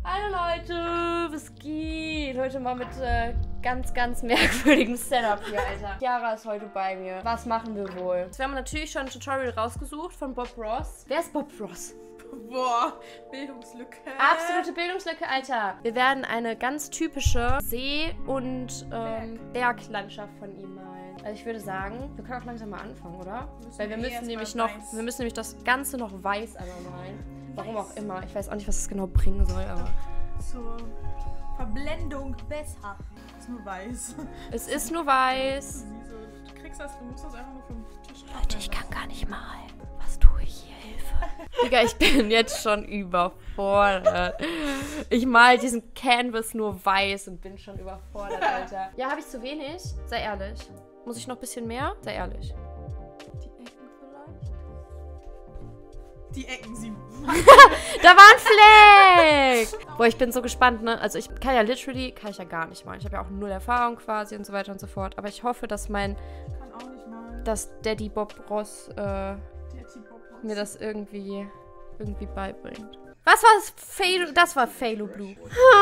Hallo Leute, was geht? Heute mal mit ganz merkwürdigem Setup hier, Alter. Chiara ist heute bei mir. Was machen wir wohl? Wir haben natürlich schon ein Tutorial rausgesucht von Bob Ross. Wer ist Bob Ross? Boah, Bildungslücke. Absolute Bildungslücke, Alter. Wir werden eine ganz typische See- und Berglandschaft von ihm malen. Also ich würde sagen, wir können auch langsam mal anfangen, oder? Weil wir müssen nämlich das Ganze noch weiß einmal malen. Warum auch immer. Ich weiß auch nicht, was es genau bringen soll, aber... Zur Verblendung besser. Es ist nur weiß. Es ist nur weiß. Du kriegst das, du musst das einfach nur vom Tisch ab. Leute, ich kann gar nicht malen. Was tue ich hier? Hilfe. Digga, ich bin jetzt schon überfordert. Ich mal diesen Canvas nur weiß und bin schon überfordert, Alter. Ja, habe ich zu wenig? Sei ehrlich. Muss ich noch ein bisschen mehr? Sei ehrlich. Die Ecken vielleicht? Die Ecken, sie... Da war ein Fleck! Boah, ich bin so gespannt, ne? Also ich kann ja gar nicht malen. Ich habe ja auch null Erfahrung quasi und so weiter und so fort. Aber ich hoffe, dass dass Daddy Bob Ross mir das irgendwie beibringt. Was war das? Das war Phalo Blue.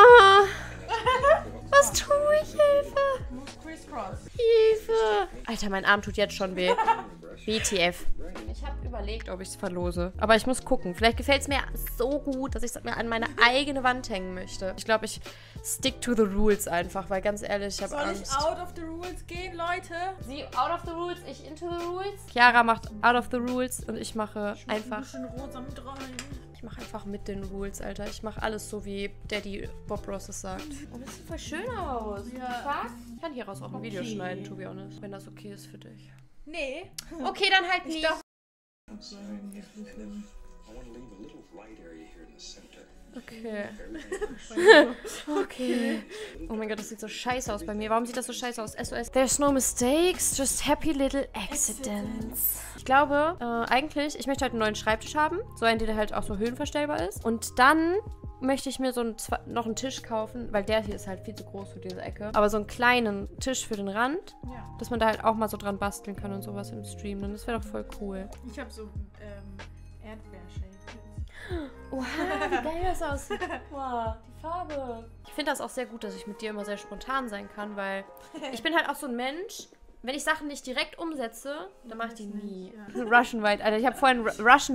Was tue ich? Hilfe! Hilfe! Alter, mein Arm tut jetzt schon weh. WTF. Ich habe überlegt, ob ich es verlose. Aber ich muss gucken. Vielleicht gefällt es mir so gut, dass ich es mir an meine eigene Wand hängen möchte. Ich glaube, ich stick to the rules einfach, weil ganz ehrlich, ich habe Angst. Soll ich out of the rules gehen, Leute? Sie out of the rules, ich into the rules. Chiara macht out of the rules und ich mache einfach... ein bisschen rosa mit rein. Ich mache einfach mit den Rules, Alter. Ich mache alles so, wie Daddy Bob Ross es sagt. Oh, das sieht voll schön aus. Ja. Ich kann hieraus auch ein Video schneiden, to be honest. Wenn das okay ist für dich. Nee. Okay, dann halt nicht. Okay. Okay. Oh mein Gott, das sieht so scheiße aus bei mir. Warum sieht das so scheiße aus? SOS. There's no mistakes, just happy little accidents. Ich glaube, eigentlich, ich möchte halt einen neuen Schreibtisch haben. So einen, der halt auch so höhenverstellbar ist. Und dann möchte ich mir noch einen Tisch kaufen, weil der hier ist halt viel zu groß für diese Ecke. Aber so einen kleinen Tisch für den Rand, dass man da halt auch mal so dran basteln kann und sowas im Stream. Und das wäre doch voll cool. Ich habe so Erdbeer-Shake. Oha, wie geil das aussieht. Wow, die Farbe. Ich finde das auch sehr gut, dass ich mit dir immer sehr spontan sein kann, weil ich bin halt auch so ein Mensch, wenn ich Sachen nicht direkt umsetze, dann mache ich die nie. Ja. Russian White, Alter, ich habe vorhin Russian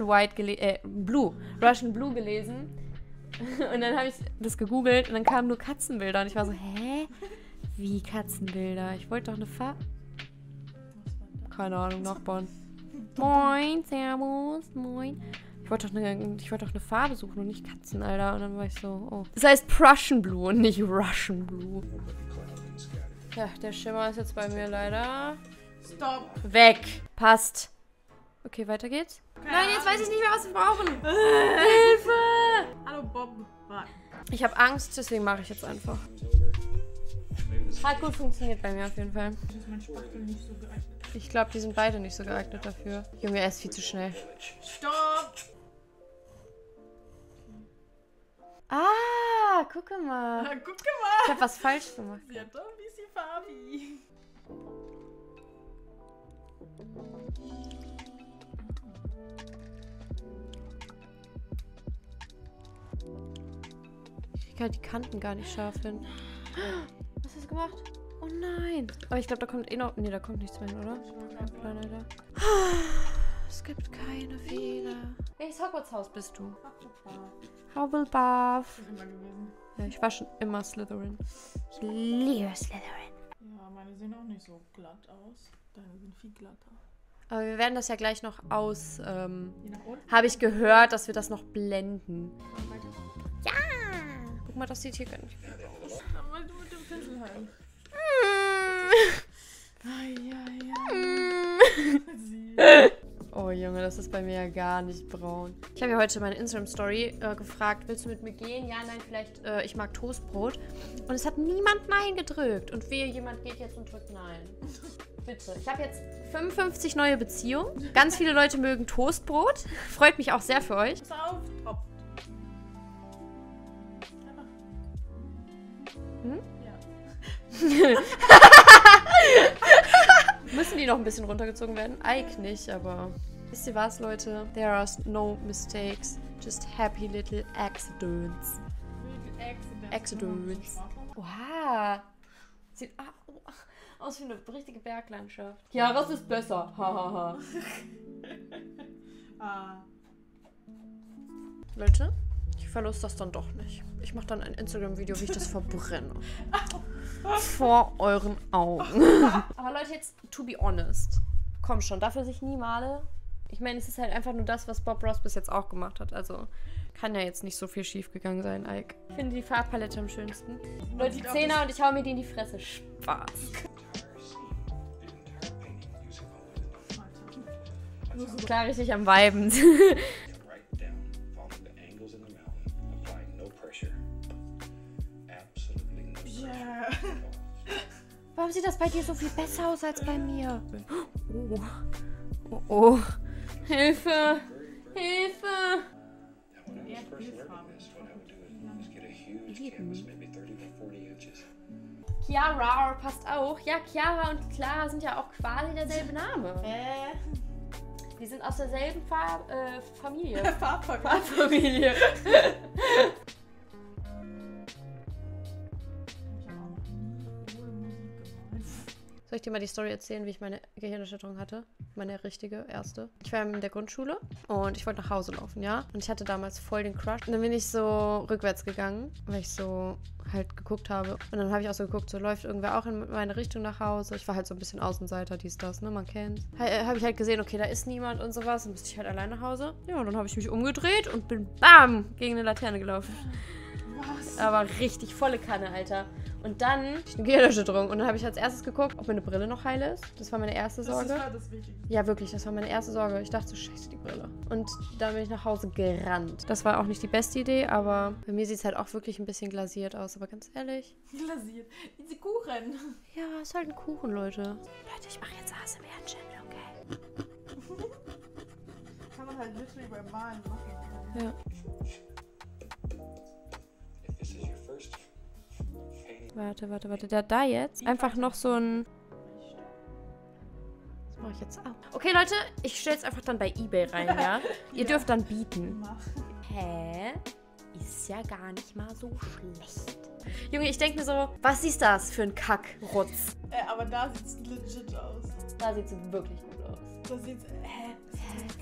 Blue gelesen. Und dann habe ich das gegoogelt und dann kamen nur Katzenbilder. Und ich war so, hä? Wie Katzenbilder? Ich wollte doch eine Farbe... Keine Ahnung, Nachbarn. Moin, servus, moin. Ich wollte doch eine Farbe suchen und nicht Katzen, Alter. Und dann war ich so, oh. Das heißt Prussian Blue und nicht Russian Blue. Ja, der Schimmer ist jetzt bei mir leider... Stop. Weg. Passt. Okay, weiter geht's. Nein, jetzt weiß ich nicht mehr, was wir brauchen. Hilfe! Hallo Bob. Warte. Ich habe Angst, deswegen mache ich jetzt einfach. Hat gut funktioniert bei mir auf jeden Fall. Ist mein Spachtel nicht so geeignet? Ich glaube, die sind beide nicht so geeignet dafür. Junge, er ist viel zu schnell. Stopp! Ah, guck mal. Guck mal! Ich habe was falsch gemacht. Sie hat doch ein bisschen Farbi. Ich krieg halt die Kanten gar nicht scharf hin. Was hast du gemacht? Oh nein. Aber ich glaube, da kommt eh noch... Nee, da kommt nichts mehr hin, oder? Kein Plan, Alter. Es gibt keine Fehler. Welches Hogwarts-Haus bist du? Hufflepuff. Ja, ich war schon immer Slytherin. Ich liebe Slytherin. Ja, meine sehen auch nicht so glatt aus. Deine sind viel glatter. Aber wir werden das ja gleich noch aus... habe ich gehört, dass wir das noch blenden. Ja! Guck mal, das sieht hier gar nicht mehr aus. Aber du mit dem Pinsel halt. Oh Junge, das ist bei mir ja gar nicht braun. Ich habe ja heute meine Instagram-Story gefragt, willst du mit mir gehen? Ja, nein, vielleicht, ich mag Toastbrot. Und es hat niemand Nein gedrückt. Und wehe, jemand geht jetzt und drückt Nein. Bitte. Ich habe jetzt 55 neue Beziehungen. Ganz viele Leute mögen Toastbrot. Freut mich auch sehr für euch. Pass auf. Hopp. Hm? Ja. Müssen die noch ein bisschen runtergezogen werden? Eigentlich nicht, aber... Wisst ihr was, Leute? There are no mistakes. Just happy little accidents. Accidents. Wow. Sieht aus wie eine richtige Berglandschaft. Ja, was ist besser? Hahaha. Leute, ich verlust das dann doch nicht. Ich mache dann ein Instagram-Video, wie ich das verbrenne. Vor euren Augen. Aber Leute, jetzt to be honest. Komm schon, dafür sich nie male. Ich meine, es ist halt einfach nur das, was Bob Ross bis jetzt auch gemacht hat. Also kann ja jetzt nicht so viel schief gegangen sein, Ike. Ich finde die Farbpalette am schönsten. Leute, die Zehner und ich hau mir die in die Fresse. Spaß. Klar, richtig am Viben. Warum sieht das bei dir so viel besser aus als bei mir? Oh. Oh, oh. Hilfe! Hilfe! Chiara passt auch. Ja, Chiara und Clara sind ja auch quasi derselbe Name. Die sind aus derselben Familie. Farbfamilie. Soll ich dir mal die Story erzählen, wie ich meine Gehirnerschütterung hatte? Meine richtige, erste. Ich war in der Grundschule und ich wollte nach Hause laufen, ja? Und ich hatte damals voll den Crush. Und dann bin ich so rückwärts gegangen, weil ich so halt geguckt habe. Und dann habe ich auch so geguckt, so läuft irgendwer auch in meine Richtung nach Hause. Ich war halt so ein bisschen Außenseiter, dies, das, ne? Man kennt's. Habe ich halt gesehen, okay, da ist niemand und sowas. Dann musste ich halt allein nach Hause. Ja, und dann habe ich mich umgedreht und bin BAM! Gegen eine Laterne gelaufen. Was? Aber richtig volle Kanne, Alter. Und dann eine Gehirnerschütterung. Und dann habe ich als erstes geguckt, ob meine Brille noch heil ist. Das war meine erste Sorge. Das war das Wichtigste. Ja, wirklich, das war meine erste Sorge. Ich dachte so, scheiße, die Brille. Und dann bin ich nach Hause gerannt. Das war auch nicht die beste Idee, aber bei mir sieht es halt auch wirklich ein bisschen glasiert aus. Aber ganz ehrlich. Glasiert? Diese Kuchen. Ja, ist halt ein Kuchen, Leute. Leute, ich mache jetzt ASMR-Channel, okay? Kann man halt literally beim Malen machen. Ja. Warte. Da jetzt einfach noch so ein... Was mache ich jetzt auch? Okay, Leute, ich stelle es einfach dann bei eBay rein, ja? Ihr dürft dann bieten. Hä? Ist ja gar nicht mal so schlecht. Junge, ich denke mir so, was ist das für ein Kackrutz? Aber da sieht es legit aus. Da sieht es wirklich gut aus. Da sieht es... Das sieht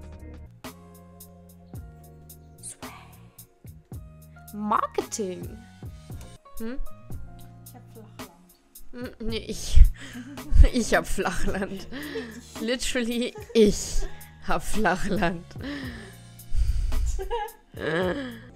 krass. Swag. Marketing. Hm? Ich hab Flachland. Nee, ich hab Flachland. Literally, ich hab Flachland. Okay,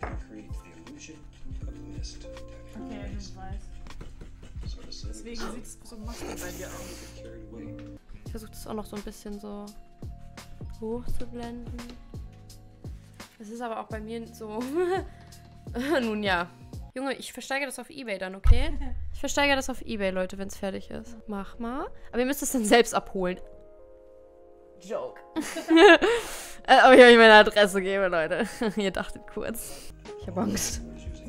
ich weiß. Deswegen sieht es so mastig bei dir aus. Ich versuche das auch noch so ein bisschen so hoch zu blenden. Es ist aber auch bei mir so... Nun ja. Junge, ich versteigere das auf eBay dann, okay? Ich versteigere das auf eBay, Leute, wenn es fertig ist. Mach mal. Aber ihr müsst es dann selbst abholen. Joke. Aber ich euch meine Adresse gebe, Leute. Ihr dachtet kurz. Ich habe Angst.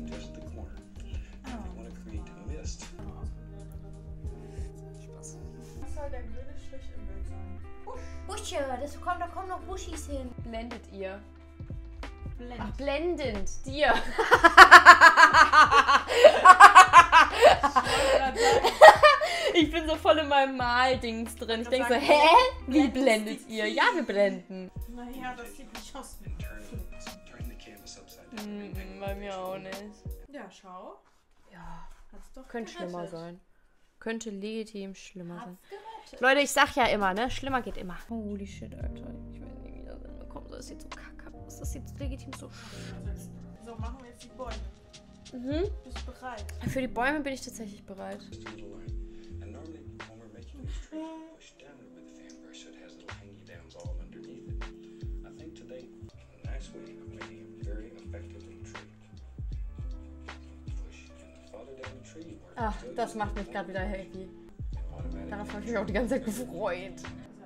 Was soll der grüne Strich im Bild sein? Busche, da kommen noch Buschis hin. Blendet ihr. Blend. Ach, blendend. Dir. Ich bin so voll in meinem Maldings drin. Ich denke so, hä? Wie blendet ihr? Ja, wir blenden. Naja, das sieht nicht aus. Bei mir auch nicht. Ja, schau. Ja, Hat's doch könnte gerettet. schlimmer sein. Könnte legitim schlimmer sein. Hat's gerettet. Leute, ich sag ja immer, ne? Schlimmer geht immer. Holy shit, Alter. Ich weiß nicht, wie das hinbekommen soll. Das sieht so kacke aus. Das sieht legitim so scheiße. So, machen wir jetzt die Bäume. Mhm. Bist du bereit? Für die Bäume bin ich tatsächlich bereit. Ach, das macht mich gerade wieder happy. Darauf habe ich mich auch die ganze Zeit gefreut.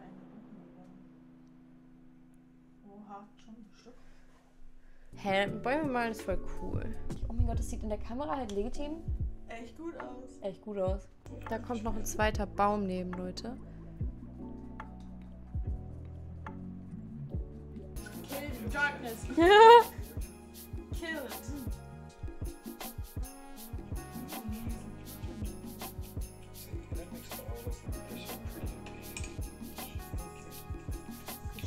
Oha, schon ein Stück. Hä, Bäume malen ist voll cool. Oh mein Gott, das sieht in der Kamera halt legitim Echt gut aus. echt gut aus. Da kommt noch ein zweiter Baum neben, Leute. Kill the darkness. Kill it.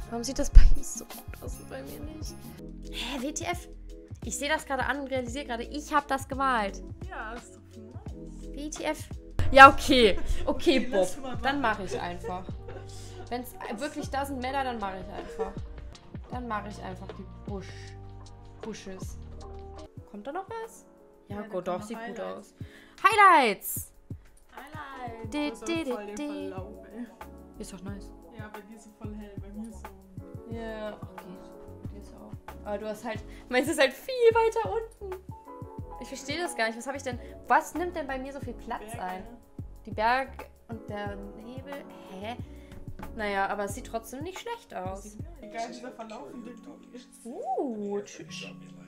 Warum sieht das bei ihm so gut aus und bei mir nicht? Hä, WTF? Ich sehe das gerade an und realisiere gerade, ich habe das gemalt. Ja, ist doch nice. WTF? Ja, okay. Okay, Bob. lass mal Dann mache ich einfach. Wenn es wirklich doesn't matter, dann mache ich einfach. Dann mache ich einfach die Bushes. Kommt da noch was? Ja, Ja, gut, da doch, kommen sieht noch gut Highlights. aus. Highlights! Highlight. Di, Du hast di, auch voll di, den di. Verlauf, ey. Ist doch nice. Ja, bei dir ist so voll hell, bei mir so. Ja, okay. Ist auch. Aber du hast halt. Meins ist halt viel weiter unten. Ich verstehe das gar nicht. Was habe ich denn. Was nimmt denn bei mir so viel Platz Berge. ein? Die Berge und der Nebel. Hä? Naja, aber es sieht trotzdem nicht schlecht aus. Egal, dieser Verlauf, in dem du gehst. Tschüss.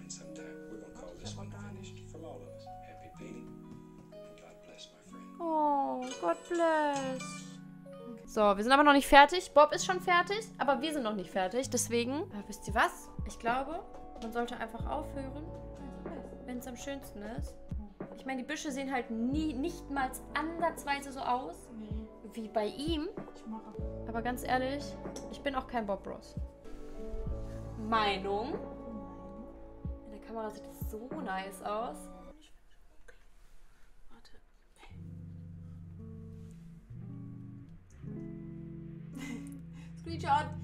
Oh, God bless. So, wir sind aber noch nicht fertig. Bob ist schon fertig, aber wir sind noch nicht fertig. Deswegen, wisst ihr was? Ich glaube, man sollte einfach aufhören, wenn es am schönsten ist. Ich meine, die Büsche sehen halt nicht mal ansatzweise so aus Nee, wie bei ihm. ich mache. Aber ganz ehrlich, ich bin auch kein Bob Ross. Meinung? In der Kamera sieht das so nice aus. Warte. Screenshot.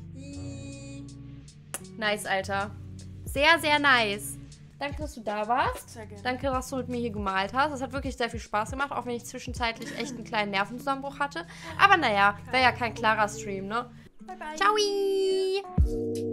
Nice, Alter. Sehr, sehr nice. Danke, dass du da warst. Sehr gerne. Danke, dass du mit mir hier gemalt hast. Es hat wirklich sehr viel Spaß gemacht, auch wenn ich zwischenzeitlich echt einen kleinen Nervenzusammenbruch hatte. Aber naja, wäre ja kein klarer Stream, ne? Bye, bye. Ciao!